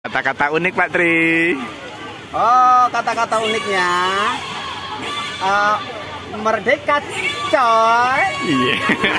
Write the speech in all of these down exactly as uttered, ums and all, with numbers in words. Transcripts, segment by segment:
Kata-kata unik Pak Tri. Oh, kata-kata uniknya uh, merdeka, coy. Iya.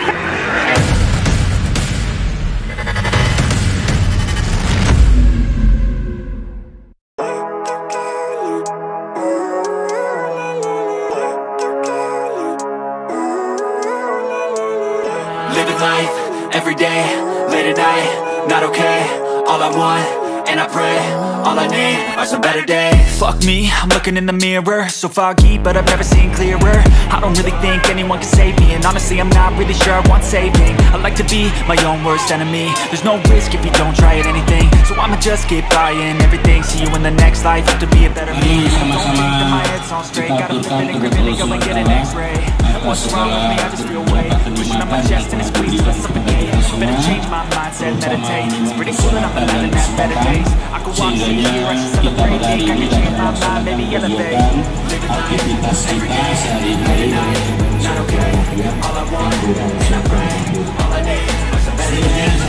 Living life, every day, late at night, not okay. All I want, and I pray, all I need are some better days. Fuck me, I'm looking in the mirror, so foggy, but I've never seen clearer. I don't really think anyone can save me, and honestly I'm not really sure I want saving. I like to be my own worst enemy. There's no risk if you don't try at anything, so I'ma just keep buying everything. See you in the next life, have to be a better me. Don't think that my head's on straight, gotta flip it and grip it and go and get an x-ray. And what's wrong with me, I just feel weight pushing on my chest and it squeezes, I suffocate. Better change my mindset, meditate. It's pretty cool that I'm alive and have better days. I could walk through here, I should celebrate. Think I can change my mind, maybe elevate. Living life, every day, late at night, not okay. All I want, and I pray, all I need are some better days.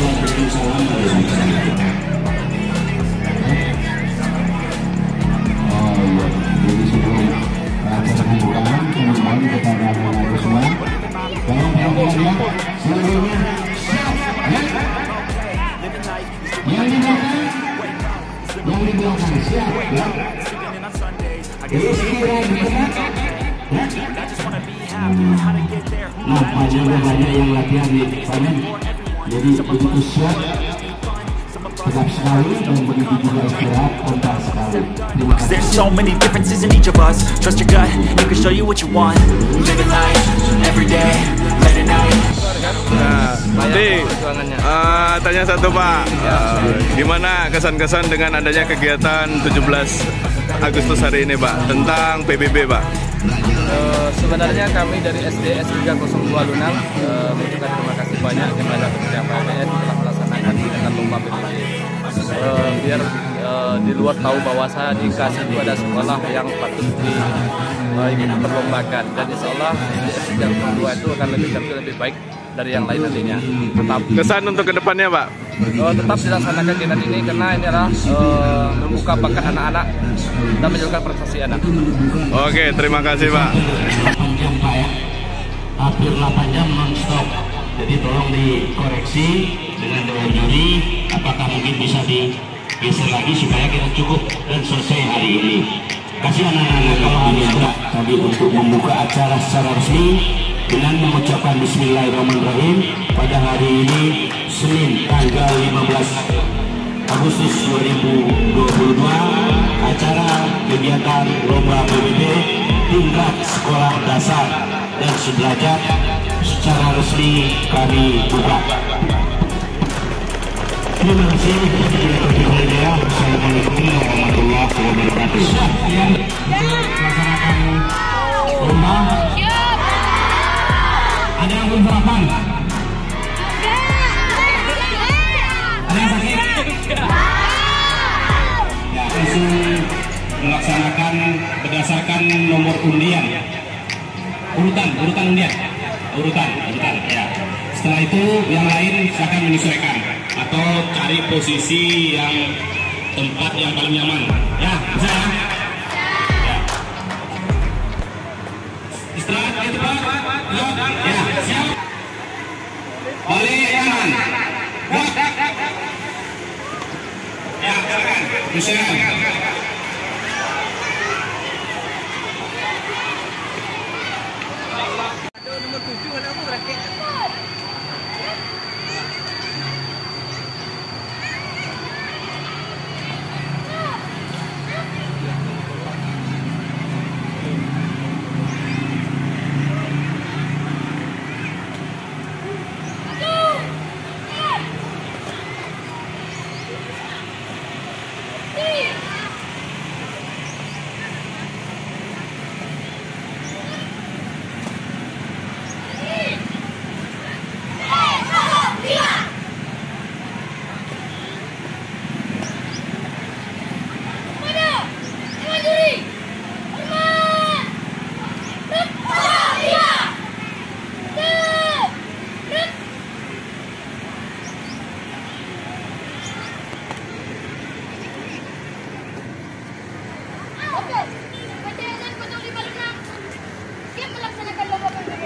Yang di belakang, yang di belakang siap ya. Jadi sekiranya di tengah, nah banyak banyak yang latihan di sana. Jadi begitu siap, tegap sekali dan begitu juga istirahat kontak sekali. Terima kasih. There's so many differences in each of us. Trust your gut, it can show you what you want. Living life, every day, late at night. Nah, nanti uh, tanya satu Pak, uh, gimana kesan-kesan dengan adanya kegiatan tujuh belas Agustus hari ini Pak, tentang P B B Pak? Uh, sebenarnya kami dari S D S tiga nol dua Lunang uh, mengucapkan terima kasih banyak kepada Kementerian P D N telah melaksanakan kegiatan lomba P B B. Uh, biar uh, di luar tahu bahwa saya di K A S itu ada sekolah yang patut di uh, ingin perlombakan, dan insya Allah S D S tiga nol dua itu akan lebih tampil lebih baik dari yang lain nantinya. Tetap kesan untuk kedepannya Pak? Uh, tetap dilaksanakan kegiatan ini karena ini adalah uh, membuka bakat anak-anak dan menunjukkan prestasi anak. Oke, terima kasih Pak. delapan jam Pak ya, hampir delapan jam non-stop. Jadi tolong dikoreksi dengan dewan juri, apakah mungkin bisa digeser lagi supaya kita cukup dan selesai hari ini. Kasih anak-anak kalau ini ada tadi untuk membuka acara secara resmi dengan mengucapkan Bismillahirrahmanirrahim pada hari ini Senin tanggal lima belas Agustus dua ribu dua puluh dua, acara kegiatan lomba P B B tingkat sekolah dasar dan sederajat secara resmi kami buka. Terima kasih. Assalamualaikum warahmatullahi wabarakatuh. Yang melaksanakan lomba. Ada yang belum sarapan? Ada yang sakit? Ya, langsung melaksanakan berdasarkan nomor undian, urutan, urutan undian, urutan, urutan. Ya. Setelah itu yang lain silakan menyesuaikan atau cari posisi yang tempat yang paling nyaman. Ya, bisa ya? Ya. Istirahat ya teman. Ya, siap. Balik kanan. Ya, silakan. Silakan. Oke, perjalanan nol lima enam siap melaksanakan lomba P B B.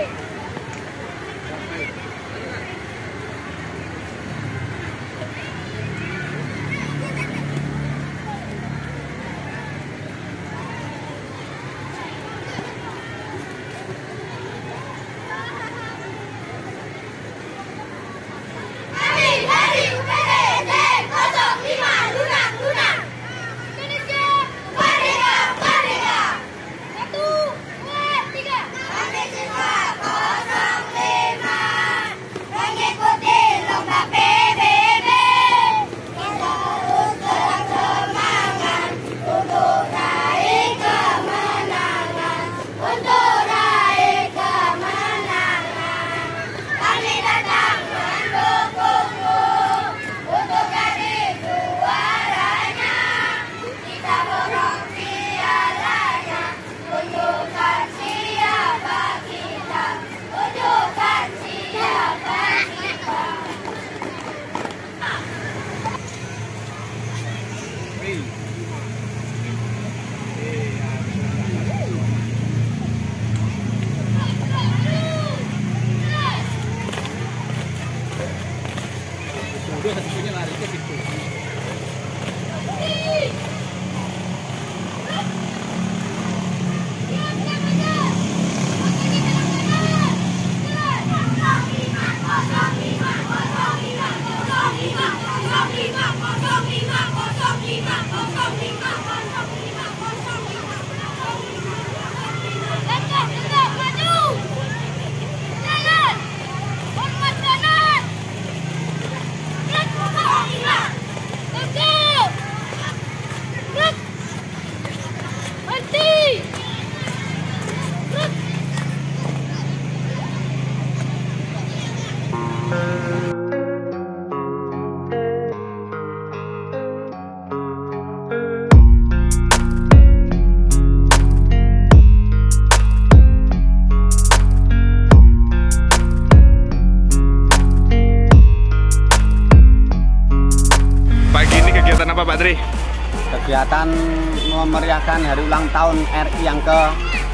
Apa Pak Tri? Kegiatan memeriahkan hari ulang tahun R I yang ke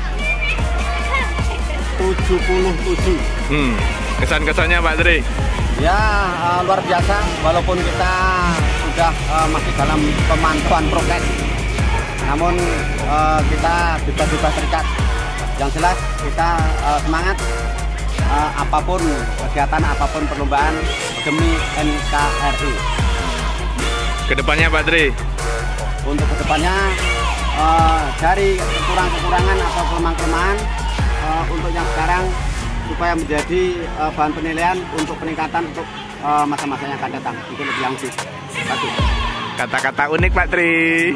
tujuh puluh tujuh. Hmm, kesan-kesannya Pak Tri? Ya, uh, luar biasa walaupun kita sudah uh, masih dalam pemantauan prokes. Namun uh, kita bebas-bebas terikat. Yang jelas kita uh, semangat uh, apapun kegiatan, apapun perlombaan demi N K R I. Kedepannya Pak Tri? Untuk kedepannya uh, dari kekurangan-kekurangan atau kelemahan-kelemahan uh, untuk yang sekarang supaya menjadi uh, bahan penilaian untuk peningkatan untuk uh, masa-masa yang akan datang untuk lebih lanjut. Bagus. Kata-kata unik Pak Tri?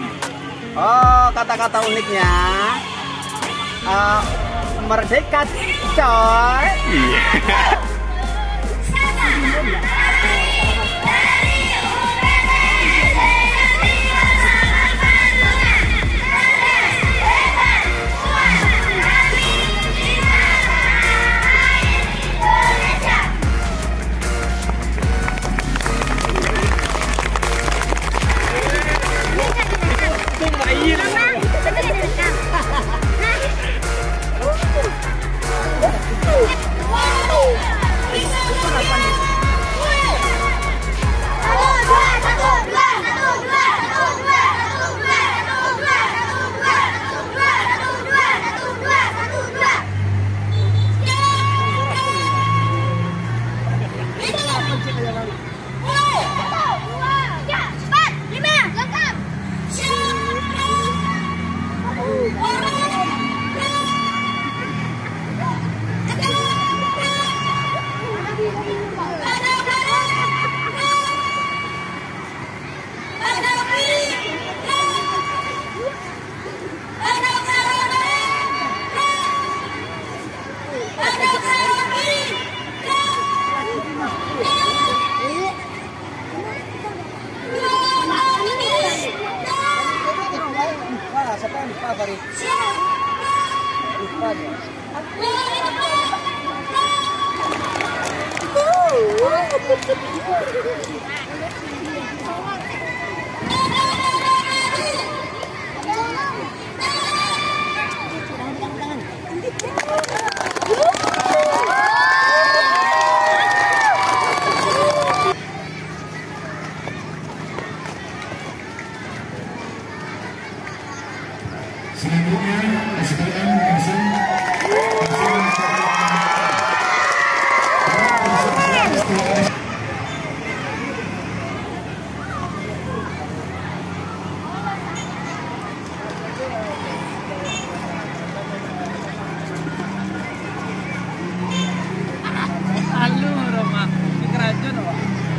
Oh, kata-kata uniknya uh, merdeka coy. Iya. Woo! Selanjutnya S D M Kasih. Halo Roma, di kerajaan Roma.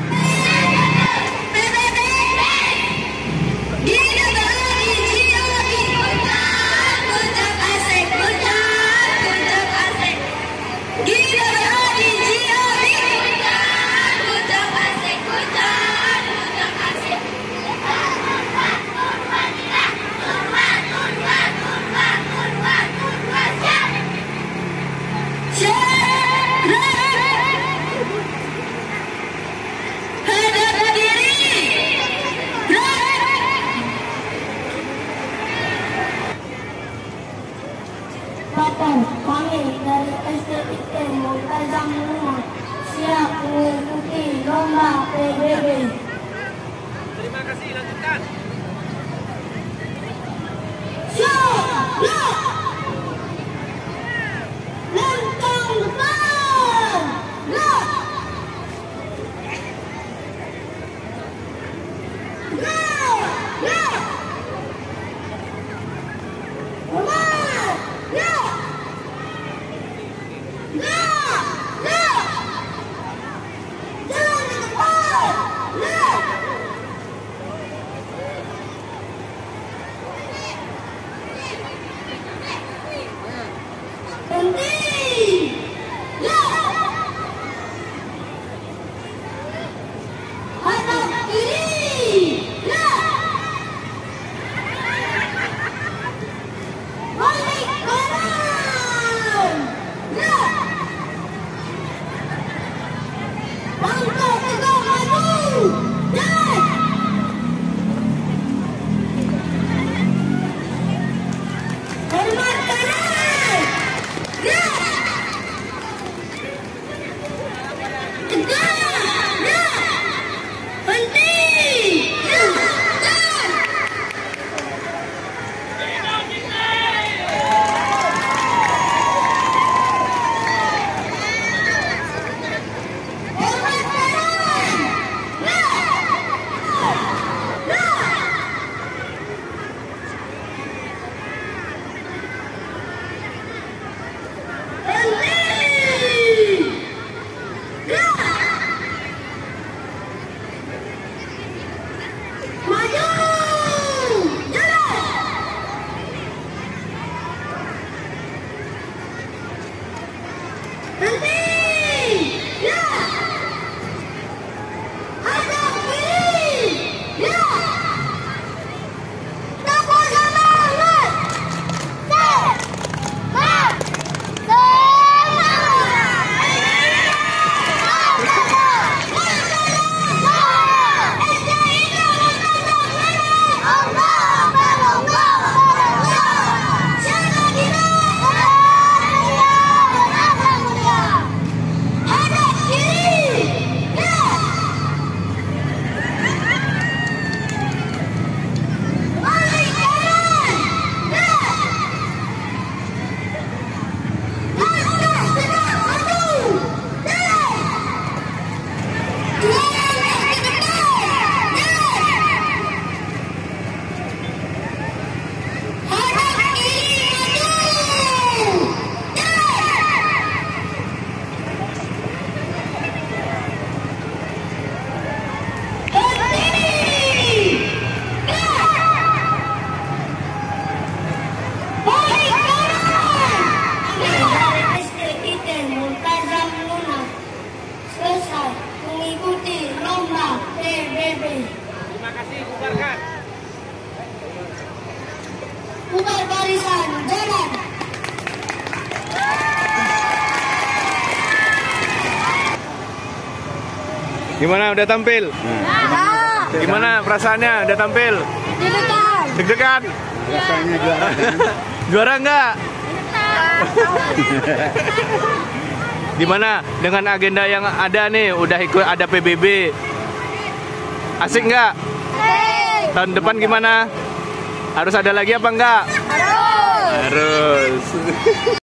Kami dari S D I T Multazam Lunang siap mengikuti lomba P B B. Terima kasih, lanjutkan. Siap, siap. Lantang depan. Siap. Siap, siap. Gimana udah tampil? Nah. Gimana perasaannya udah tampil? Deg-degan. Deg-degan? Rasanya juara. Juara enggak? Gimana dengan agenda yang ada nih? Udah ikut ada P B B. Asik nggak? Tahun depan gimana? Harus ada lagi apa enggak? Harus. Harus.